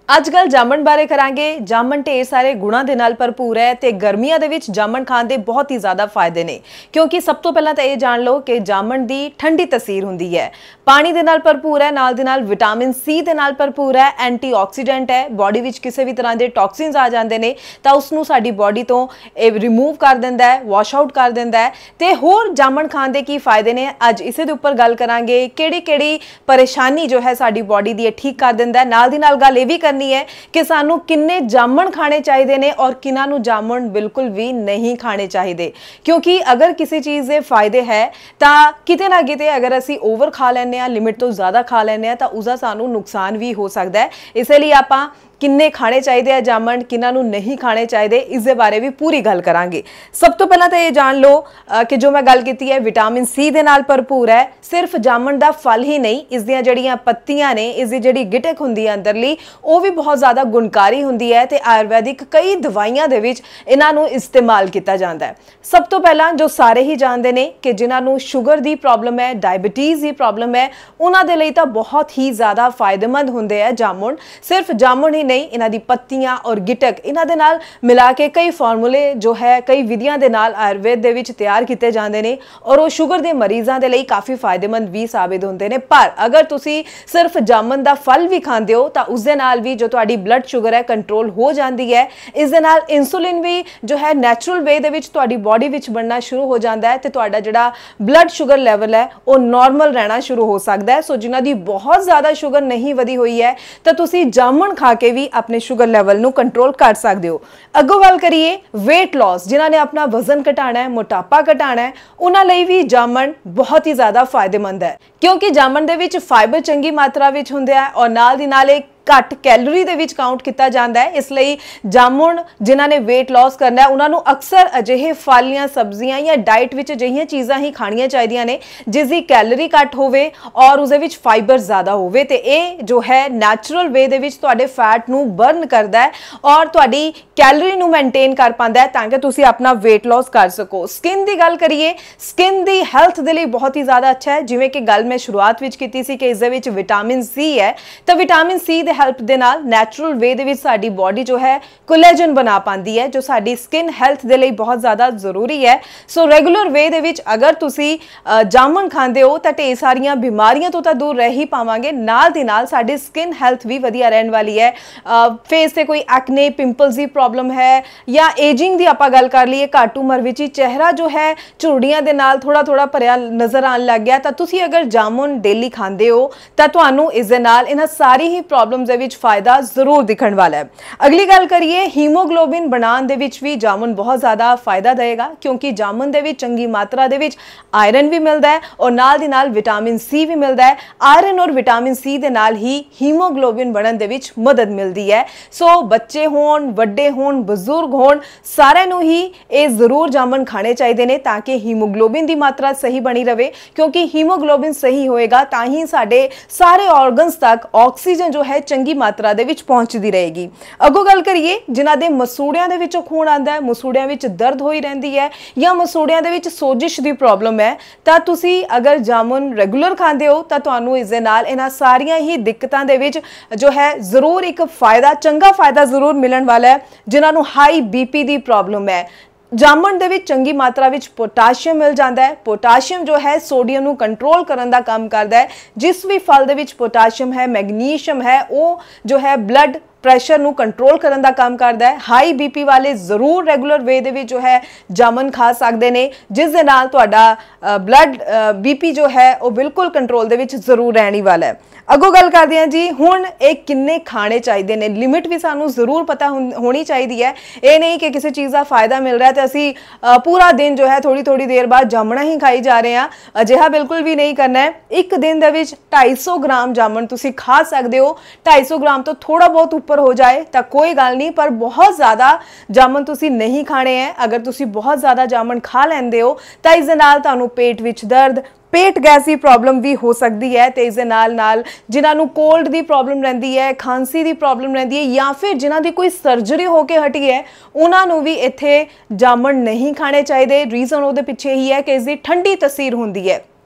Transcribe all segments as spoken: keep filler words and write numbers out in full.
अजकल जामन बारे करांगे। जामन ढेर सारे गुणां दे नाल भरपूर है ते गर्मियां दे विच जामन खाण दे बहुत ही ज़्यादा फायदे ने, क्योंकि सब तो पहला तो ये जान लो कि जामन दी ठंडी तसीर हुंदी है, पानी दे नाल भरपूर है, नाल दे नाल विटामिन सी दे नाल भरपूर है, एंटीऑक्सीडेंट है, बॉडी विच किसी भी तरह के टॉक्सिन्स आ जाते हैं तो उसनूं साडी बॉडी तो रिमूव कर दिंदा है, वॉश आउट कर दिंदा है। ते होर जामन खाण दे की फायदे ने, अज इसे दे उपर गल करांगे किहड़ी किहड़ी परेशानी जो है साडी बॉडी दी ठीक कर दिंदा है। नाल दी नाल गल ये भी करनी है कि सानू किन्ने जामन खाने चाहिए ने और किन्हां नूं जामन बिल्कुल भी नहीं खाने चाहिए, क्योंकि अगर किसी चीज़ के फायदे है तो किते ना किते अगर असी ओवर खा लैंदे, लिमिट तो ज़्यादा खा लैंदे तो उसका सानू नुकसान भी हो सकता है। इसलिए आपां किन्ने खाने चाहिए है जामन, किन्हां नूं नहीं खाने चाहिए, इस दे बारे भी पूरी गल करांगे। सब तो पहला तो ये जान लो कि जो मैं गल की है विटामिन सी दे नाल भरपूर है। सिर्फ जामन दा फल ही नहीं, इस दियां जड़ियां पत्तियां ने, इस दी जड़ी गिटक हुंदी है अंदरली, वो भी बहुत ज़्यादा गुणकारी हुंदी है ते आयुर्वैदिक कई दवाइयां दे विच इन्हां नूं इस्तेमाल किया जाता है। सब तो पहला जो सारे ही जानते हैं कि जिन्हां नूं शुगर की प्रॉब्लम है, डायबिटीज़ की प्रॉब्लम है, उन्हां दे लई तां बहुत ही ज़्यादा फायदेमंद हुंदे है जामुन। सिर्फ जामुन ही नहीं, इन्हां दी पत्तियां और गिटक इन्हां दे नाल मिला के कई फॉर्मूले जो है कई विधियां दे नाल आयुर्वेद दे विच तैयार किए जाते हैं और वो शुगर के मरीजों के लिए काफ़ी फायदेमंद भी साबित होंदे ने। पर अगर तुसी सिर्फ जामुन का फल भी खाते हो तो उस दे नाल भी जो तुहाडी ब्लड शुगर है कंट्रोल हो जाती है। इस दे नाल इंसुलिन भी जो है नैचुरल वे दे विच तुहाडी बॉडी विच बनना शुरू हो जाता है तो तुहाडा जिहड़ा ब्लड शुगर लैवल है वो नॉर्मल रहना शुरू हो सकता है। सो जिन्हां दी बहुत ज़्यादा शुगर नहीं वधी हुई है तो तुसी जामुन खा के भी अपने शुगर लैवल नूं कंट्रोल कर सकते हो। अगों गल करिए वेट लॉस, जिन्हां ने अपना वजन घटाना है, मोटापा घटाना है, उन्हां लई भी जामन बहुत ही ज़्यादा फायदेमंद है, क्योंकि जामन दे विच फाइबर चंगी मात्रा विच हुंदा है और नाल दी नाल एक घट कैलोरी दे विच काउंट किया जाता है। इसलिए जामुन जिन्हां ने वेट लॉस करना है उन्होंने अक्सर अजिहे फल या सब्जियां या डाइट विच अजिहियां चीज़ां ही खाणियां चाहिए ने जिसकी कैलोरी घट होवे और उसदे विच फाइबर ज़्यादा होवे ते ये जो है नैचुरल वे दे विच तुहाडे फैट नूं बर्न करदा है और तुहाडी कैलोरी नूं मेनटेन कर पांदा है ताकि तुसीं अपना वेट लॉस कर सको। स्किन की गल करिए, स्किन की हेल्थ के लिए बहुत ही ज़्यादा अच्छा है। जिवें कि गल मैं शुरुआत विच कीती सी कि इस दे विच विटामिन सी है, तो विटामिन सी दे हेल्प दे नाल नैचुरल वे दे विच साडी बॉडी जो है कोलेजन बना पाती है, जो साडी स्किन हेल्थ दे लिए बहुत ज़्यादा जरूरी है। सो रेगुलर वे दे विच अगर तुसी जामुन खांदे हो तो ढेर सारियां बीमारियां तो, तो दूर रह ही पावांगे, नाल दी नाल साडी स्किन हेल्थ भी वधिया रहने वाली है। फेस से कोई एक्ने पिंपल्स की प्रॉब्लम है या एजिंग की आपां गल कर लीए, घट उम्र विच चेहरा जो है झुर्ड़ियां दे नाल थोड़ा थोड़ा भरिया नज़र आने लग गया, तो तुसी अगर जामुन डेली खांदे हो तो तुहानूं इस दे नाल इन्हां सारी ही प्रॉब्लम्स दे विच फायदा जरूर दिखण वाला है। अगली गल करिए हीमोग्लोबिन बनाने दे विच भी जामुन बहुत ज़्यादा फायदा देगा, क्योंकि जामुन दे विच चंगी मात्रा दे विच आयरन भी मिलता है और नाल दी नाल विटामिन सी भी मिलता है। आयरन और विटामिन सी दे नाल ही हीमोग्लोबिन बनन दे विच मदद मिलती है। सो बच्चे होण, वड्डे होण, बजुर्ग होण, सारे नूं ही ये जरूर जामुन खाने चाहिए ने ताकि हीमोग्लोबिन की मात्रा सही बनी रहे, क्योंकि हीमोग्लोबिन सही होएगा तां ही साडे सारे ऑर्गन्स तक ऑक्सीजन जो है चंगी मात्रा दे विच पहुंचती रहेगी। अगों गल करिए जिन्हां दे मसूड़ियां दे विचों खून आंदा है, मसूड़ियां विच दर्द होई रहंदी है या मसूड़ियां दे विच सोजिश दी प्रॉब्लम है, तां तुसी अगर जामुन रेगुलर खांदे हो तां तुहानूं इस दे नाल इन्हां सारियां ही दिक्कतां दे विच जो है जरूर एक फायदा, चंगा फायदा जरूर मिलण वाला है। जिन्हां नूं हाई बीपी दी प्रॉब्लम है, जामुन दे विच चंगी मात्रा विच पोटाशियम मिल जाता है। पोटाशियम जो है सोडियम नूं कंट्रोल करन दा काम करदा है। जिस भी फल दे विच पोटाशियम है, मैग्नीशियम है, वो जो है ब्लड प्रैशर नूं कंट्रोल करन दा काम करदा है। हाई बीपी वाले जरूर रेगुलर वे दे विच जो है जामुन खा सकते हैं, जिस दे नाल तुहाडा ब्लड बीपी जो है वो बिल्कुल कंट्रोल दे विच जरूर रहने वाला है। अगों गल करते हैं जी हुण एक किन्ने खाने चाहिए ने, लिमिट भी सानू जरूर पता होनी चाहिए है। ये नहीं कि किसी चीज़ का फायदा मिल रहा है तो असी पूरा दिन जो है थोड़ी थोड़ी देर बाद जामुना ही खाई जा रहे हैं, अजिहा बिल्कुल भी नहीं करना है। एक दिन दे विच ढाई सौ ग्राम जामुन तुसी खा सकते हो। ढाई सौ ग्राम तो थोड़ा बहुत ऊपर हो जाए तो कोई गल नहीं, पर बहुत ज़्यादा जामुन तुसी नहीं खाने हैं। अगर तुसी बहुत ज़्यादा जामुन खा लेंदे हो तो इस दे नाल तुहानूं पेट विच दर्द, पेट गैस की प्रॉब्लम भी हो सकती है। तो इस दे नाल नाल जिन्हां नूं कोल्ड की प्रॉब्लम रहिंदी है, खांसी की प्रॉब्लम रहिंदी है या फिर जिन्हां दी कोई सर्जरी होके हटी है, उन्हां नूं भी इत्थे जामुन नहीं खाने चाहिए। रीज़न उहदे पिछे ही है कि इसकी ठंडी तसीर हुंदी है।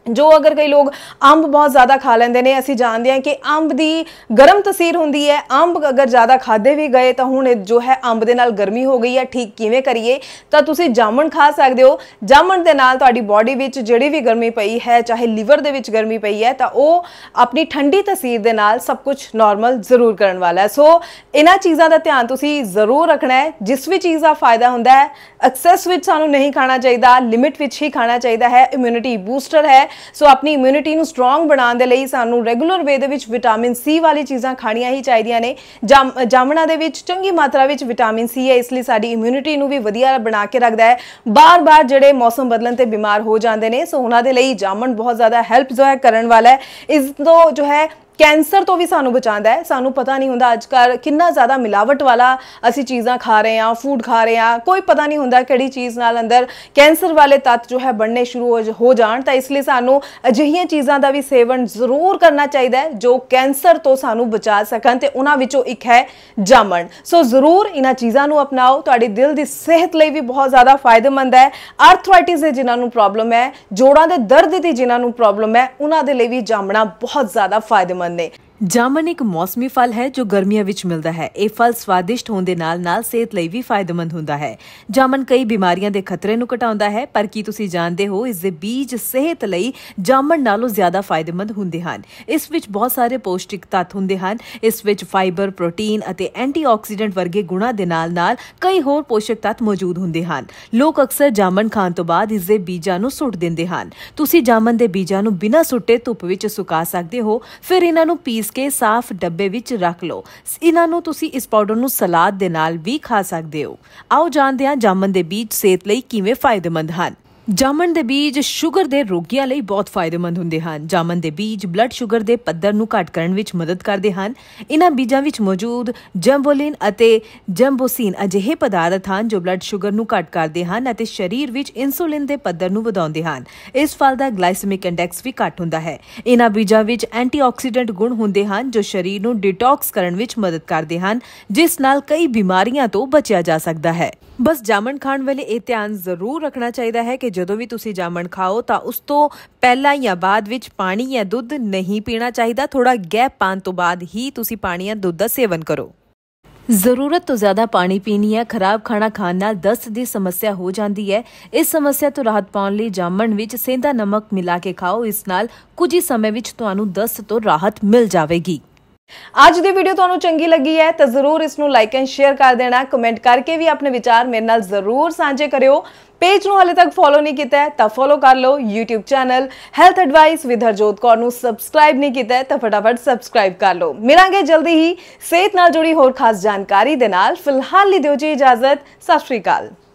जो अगर कई लोग अंब बहुत ज़्यादा खा लेंगे ने, असीं जानते हैं कि अंब की गर्म तसीर होंदी है। अंब अगर ज़्यादा खाधे भी गए तो हुण जो है अंब दे नाल गर्मी हो गई है, ठीक किवें करिए? तो तुसीं जामन खा सकते हो। जामन दे नाल तुहाडी बॉडी विच जिहड़ी भी गर्मी पई है, चाहे लीवर दे विच गर्मी पई है, तो वो अपनी ठंडी तसीर दे नाल सब कुछ नॉर्मल जरूर करन वाला है। सो इन्हां चीज़ां दा ध्यान तुसीं जरूर रखना है। जिस भी चीज़ का फायदा हुंदा है, एक्सेस विच सानूं नहीं खाना चाहिए, लिमिट विच ही खाना चाहिए है। इम्यूनिटी बूस्टर है, सो अपनी इम्यूनिटी ਨੂੰ ਸਟਰੋਂਗ ਬਣਾਉਣ ਦੇ ਲਈ ਸਾਨੂੰ ਰੈਗੂਲਰ ਵੇ ਦੇ ਵਿੱਚ ਵਿਟਾਮਿਨ ਸੀ ਵਾਲੀ ਚੀਜ਼ਾਂ ਖਾਣੀਆਂ ਹੀ ਚਾਹੀਦੀਆਂ ਨੇ। ਜਾਮਣਾ ਦੇ ਵਿੱਚ ਚੰਗੀ ਮਾਤਰਾ ਵਿੱਚ ਵਿਟਾਮਿਨ ਸੀ ਹੈ, ਇਸ ਲਈ ਸਾਡੀ ਇਮਿਊਨਿਟੀ ਨੂੰ ਵੀ ਵਧੀਆ ਬਣਾ ਕੇ ਰੱਖਦਾ ਹੈ। ਬਾਰ-ਬਾਰ ਜਿਹੜੇ ਮੌਸਮ ਬਦਲਣ ਤੇ ਬਿਮਾਰ ਹੋ ਜਾਂਦੇ ਨੇ, ਸੋ ਉਹਨਾਂ ਦੇ ਲਈ ਜਾਮਣ ਬਹੁਤ ਜ਼ਿਆਦਾ ਹੈਲਪ ਜੋ ਹੈ ਕਰਨ ਵਾਲਾ ਹੈ। ਇਸ ਤੋਂ ਜੋ ਹੈ कैंसर तो भी सानू बचाता है। सानू पता नहीं होंदा अजकल कितना ज़्यादा मिलावट वाला असी चीज़ां खा रहे हैं, फूड खा रहे हैं, कोई पता नहीं होंदा किहड़ी चीज़ नाल अंदर कैंसर वाले तत्त जो है बनने शुरू हो, हो जाण। तो इसलिए सानू अजिहियां चीज़ां दा भी सेवन जरूर करना चाहिए है जो कैंसर तो सानू बचा सकन, ते उन्हां विचों एक है जामन। सो जरूर इन्हां चीज़ां नू अपनाओ, तुहाडी दिल दी सेहत लई भी बहुत ज़्यादा फायदेमंद है। आर्थराइटिस दे जिन्हां नू प्रॉब्लम है, जोड़ां दे दर्द दी जिन्हां नू प्रॉब्लम है, उन्हां दे लई भी जामना बहुत ज़्यादा फायदेमंद ने। जामन एक मौसमी फल है जो गर्मियों विच मिलता है। ये फल स्वादिष्ट होने दे नाल नाल सेहत लई भी फायदेमंद होंदा है। जामन कई बीमारियां दे खतरे नू घटाउंदा है, पर की तुसीं जानदे हो इस दे बीज सेहत लई जामन नालों ज्यादा फायदेमंद हुंदे हन। इस विच बहुत सारे पौष्टिक तत्त हुंदे हन। इस विच फाइबर, प्रोटीन अते एंटीऑक्सीडेंट वर्गे गुणां दे नाल नाल कई होर पोषक तत्त मौजूद हुंदे हन। लोग अक्सर जामन खाण तो बाद इस दे बीजां नू सुੱਟ दिंदे हन। तुसीं जामन दे बीजां नू बिना सुੱਟੇ धुੱਪ विच सुका सकदे हो, फिर इन्हां नू पीस के साफ डब्बे विच रख लो। इन्हां नू तुसी इस पाउडर नू सलाद दे नाल भी खा सकदे हो। आओ जानदे हां जामन दे बीज सेहत लई किवें फायदेमंद हन। जामन दे बीज शुगर दे रोगियां लई बहुत फायदेमंद हुंदे हन। जामन दे बीज ब्लड शुगर दे पੱਧਰ ਨੂੰ ਘੱਟ ਕਰਨ ਵਿੱਚ ਮਦਦ ਕਰਦੇ ਹਨ। ਇਨ੍ਹਾਂ ਬੀਜਾਂ ਵਿੱਚ ਮੌਜੂਦ ਜੰਬੋਲਿਨ ਅਤੇ ਜੰਬੋਸੀਨ ਅਜਿਹੇ ਪਦਾਰਥ ਹਨ ਜੋ ਬਲੱਡ ਸ਼ੂਗਰ ਨੂੰ ਘੱਟ ਕਰਦੇ ਹਨ ਅਤੇ ਸਰੀਰ ਵਿੱਚ ਇਨਸੂਲਿਨ ਦੇ ਪੱਧਰ ਨੂੰ ਵਧਾਉਂਦੇ ਹਨ। ਇਸ ਫਲ ਦਾ ਗਲਾਈਸੈਮਿਕ ਇੰਡੈਕਸ ਵੀ ਘੱਟ ਹੁੰਦਾ ਹੈ। ਇਨ੍ਹਾਂ ਬੀਜਾਂ ਵਿੱਚ ਐਂਟੀਆਕਸੀਡੈਂਟ ਗੁਣ ਹੁੰਦੇ ਹਨ ਜੋ ਸਰੀਰ ਨੂੰ ਡਿਟੌਕਸ ਕਰਨ ਵਿੱਚ ਮਦਦ ਕਰਦੇ ਹਨ, ਜਿਸ ਨਾਲ ਕਈ ਬਿਮਾਰੀਆਂ ਤੋਂ ਬਚਿਆ ਜਾ ਸਕਦਾ ਹੈ। बस जामन खाण वेले ये ध्यान जरूर रखना चाहिए है कि जदों भी तुसी जामन खाओ तो उस तो पहला या बाद विच पानी या दुध नहीं पीना चाहिए। थोड़ा गैप पाने तो बाद ही तुसी पानी या दुध का सेवन करो। जरूरत तो ज्यादा पानी पीनी है। खराब खाना खाने नाल दस्त की समस्या हो जाती है। इस समस्या तो राहत पाने लई जामन विच सेंधा नमक मिला के खाओ। इस नाल कुछ ही समय विच तुहानू दस्त तो राहत मिल जाएगी। ਅੱਜ ਦੀ ਵੀਡੀਓ ਤੁਹਾਨੂੰ ਚੰਗੀ ਲੱਗੀ ਹੈ ਤਾਂ ਜ਼ਰੂਰ ਇਸ ਨੂੰ ਲਾਈਕ ਐਂਡ ਸ਼ੇਅਰ ਕਰ ਦੇਣਾ। ਕਮੈਂਟ ਕਰਕੇ ਵੀ ਆਪਣੇ ਵਿਚਾਰ ਮੇਰੇ ਨਾਲ ਜ਼ਰੂਰ ਸਾਂਝੇ ਕਰਿਓ। पेज ਨੂੰ ਹਾਲੇ ਤੱਕ ਫੋਲੋ ਨਹੀਂ ਕੀਤਾ ਹੈ ਤਾਂ ਫੋਲੋ ਕਰ ਲਓ। YouTube channel health advice with Harjot Kaur ਨੂੰ ਸਬਸਕ੍ਰਾਈਬ ਨਹੀਂ ਕੀਤਾ ਹੈ ਤਾਂ ਫਟਾਫਟ ਸਬਸਕ੍ਰਾਈਬ ਕਰ ਲਓ। ਮਿਲਾਂਗੇ ਜਲਦੀ ਹੀ ਸਿਹਤ ਨਾਲ ਜੁੜੀ ਹੋਰ ਖਾਸ ਜਾਣਕਾਰੀ ਦੇ ਨਾਲ। ਫਿਲਹਾਲ ਲਈ ਦਿਓ ਜੀ ਇਜਾਜ਼ਤ। ਸਤਿ ਸ਼੍ਰੀ ਅਕਾਲ।